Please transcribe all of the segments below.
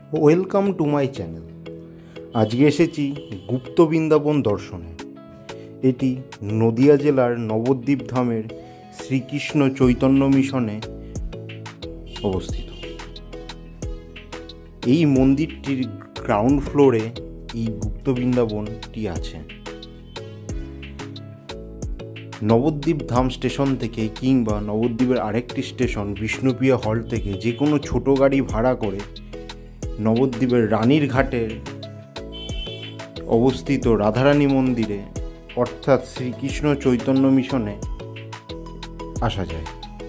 Welcome to my channel. আজকে এসেছি গুপ্ত বৃন্দাবন দর্শনে। এটি নদিয়া জেলার নবদ্বীপ ধামের শ্রীকৃষ্ণ চৈতন্য মিশনে অবস্থিত। এই মন্দিরটির গ্রাউন্ড ফ্লোরে এই গুপ্ত বৃন্দাবনটি আছে। নবদ্বীপ ধাম স্টেশন থেকে কিংবা নবদ্বীপের আরেকটি স্টেশন বিষ্ণুপ্রিয়া হল থেকে যে কোনো ছোটো গাড়ি ভাড়া করে নবদ্বীপের রানীর ঘাটের অবস্থিত রাধারানী মন্দিরে অর্থাৎ শ্রীকৃষ্ণ চৈতন্য মিশনে আসা যায়।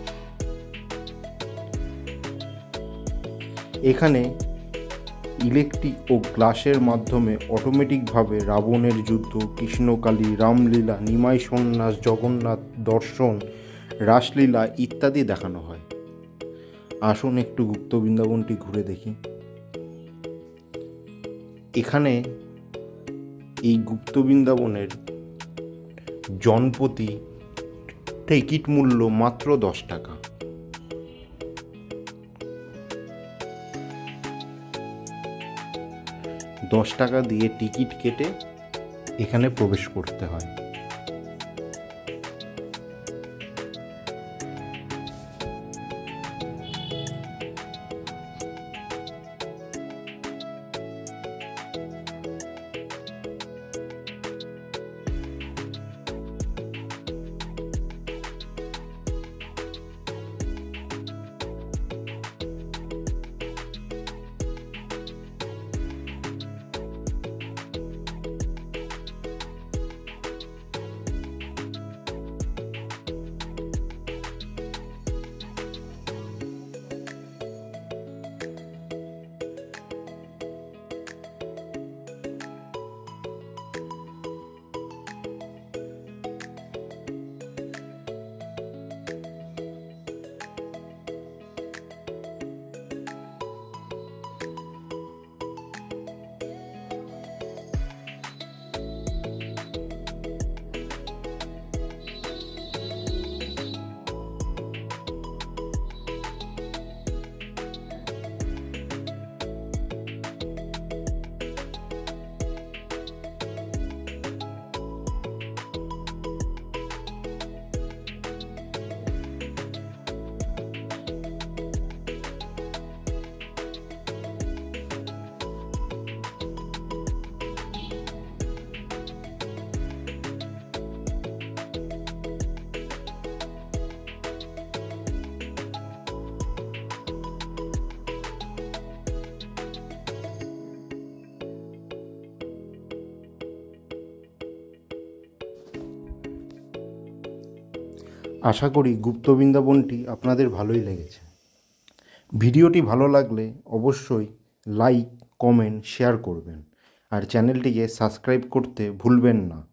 এখানে ইলেকট্রিক ও গ্লাসের মাধ্যমে অটোমেটিকভাবে রাবণের যুদ্ধ, কৃষ্ণকালী, রামলীলা, নিমাই সন্ন্যাস, জগন্নাথ দর্শন, রাসলীলা ইত্যাদি দেখানো হয়। আসুন একটু গুপ্ত বৃন্দাবনটি ঘুরে দেখি। এখানে এই গুপ্ত বৃন্দাবনের জনপ্রতি টিকিট মূল্য মাত্র 10 টাকা। $10 দিয়ে টিকিট কেটে এখানে প্রবেশ করতে হয়। আশা করি গুপ্ত বৃন্দাবনটি আপনাদের ভালোই লেগেছে। ভিডিওটি ভালো লাগলে অবশ্যই লাইক, কমেন্ট, শেয়ার করবেন আর চ্যানেলটিকে সাবস্ক্রাইব করতে ভুলবেন না।